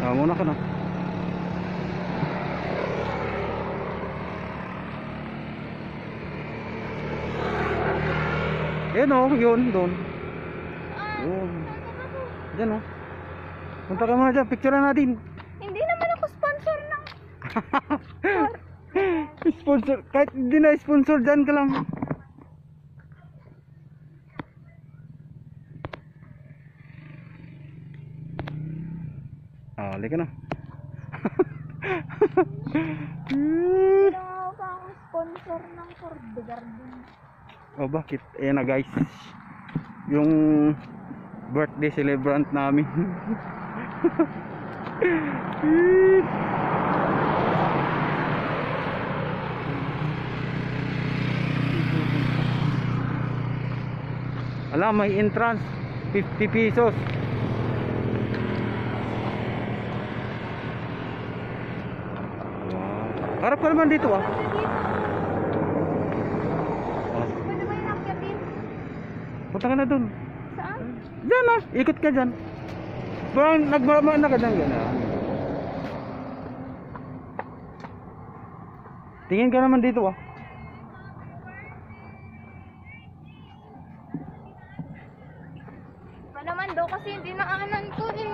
Muna ka na. Yan o, yun, doon. Yun. Diyan o. Punta ka muna dyan, picture na natin. Hindi naman ako sponsor ng... Sponsor, kahit hindi na sponsor, dyan ka lang. Halika na. Hindi naman ako sponsor ng For the Garden. Oh, bakit? Ayan na guys, yung birthday celebrant namin. Alam, may entrance 50 pesos. Harap ka naman dito ah. Pwede ba yung nakyatin? Punta ka na dun. Saan? Diyan ah, ikot ka dyan. Parang nagmama na ka dyan. Ganyan. Tingin ka naman dito ah. Pa naman daw kasi hindi naanan ko eh.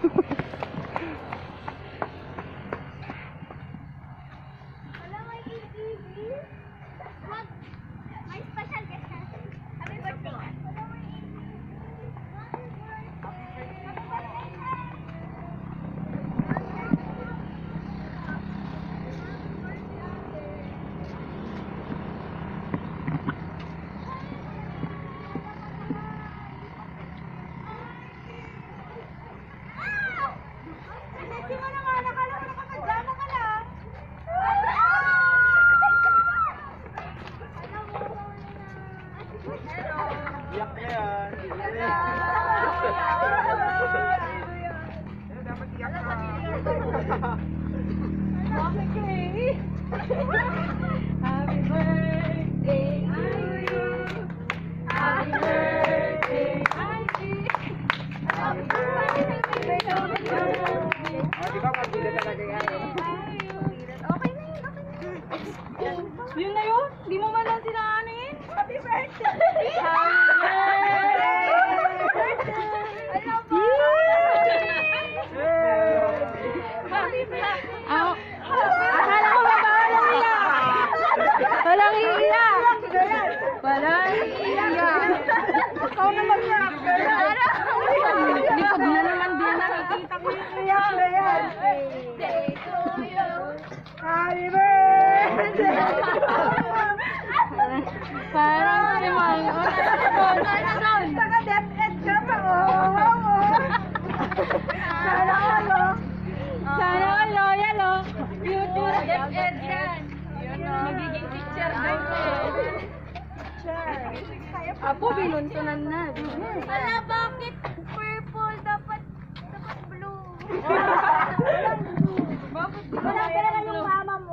Wala may ETV? Wag. May special guest na. Happy birthday. Wala may ETV. Hindi mo naman nakala ko nakapagdama ka lang. Iyak na yan. Dapat iyak ka. Happy birthday. Happy birthday to you. Happy birthday, Auntie. Happy birthday to you. Di ba pagdila talaga yan? Okay na yun, okay na yun. Yun na yun? Di mo man lang sinaanin? Happy birthday! Alam mo! Happy birthday! Akala ko ba walang iyak? Walang iiyak! Walang iiyak! Ikaw na mag-iyak! Likod na naman din nakikita ko yung iyak na yan. Birthday to you! Happy birthday! Parang si Mango. Naka-DepEd ka pa, oh! Sana all, oh! Sana all loyal, oh. Future. DepEd yan! Magiging teacher daw eh. Apo, binuntunan na. Wala, bakit purple? Dapat blue. Bakit? Wala ka naman yung mama mo.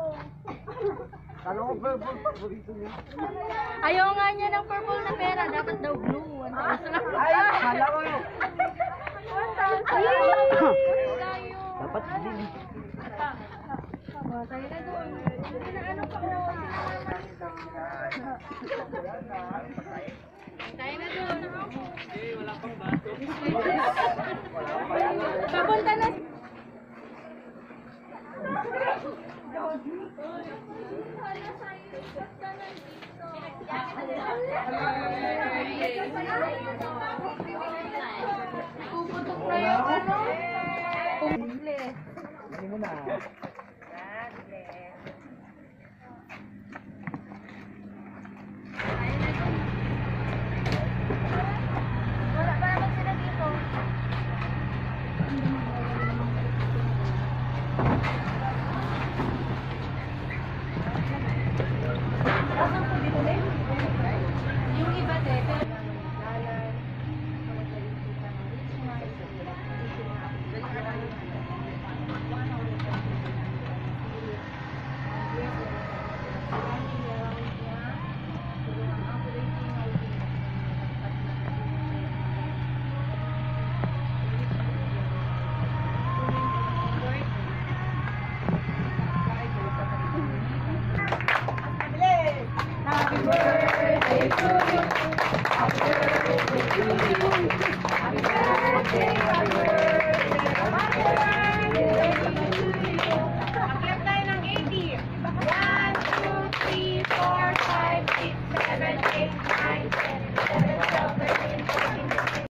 Ayaw nga niya ng purple na pera. Dapat daw blue. Dapat din. Tayo na doon. Tayo na doon. Papunta na. Puputok na yung ano. Hindi mo na. Wala pa naman sila dito. Yung iba din. birthday to you. Happy birthday to you.